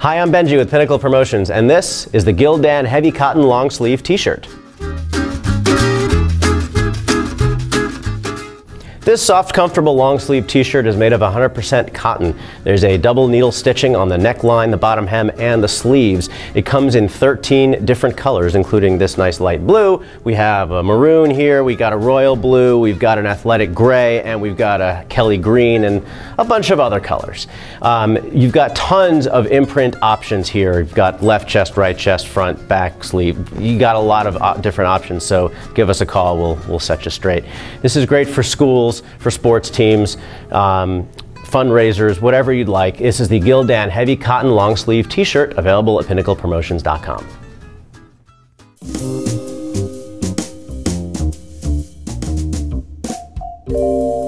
Hi, I'm Benji with Pinnacle Promotions, and this is the Gildan Heavy Cotton Long Sleeve T-shirt. This soft, comfortable long sleeve t-shirt is made of 100% cotton. There's a double needle stitching on the neckline, the bottom hem, and the sleeves. It comes in 13 different colors, including this nice light blue. We have a maroon here, we got a royal blue, we've got an athletic gray, and we've got a Kelly green, and a bunch of other colors. You've got tons of imprint options here. You've got left chest, right chest, front, back, sleeve. You got a lot of different options, so give us a call, we'll set you straight. This is great for schools, for sports teams, fundraisers, whatever you'd like. This is the Gildan Heavy Cotton Long Sleeve T-shirt, available at pinnaclepromotions.com.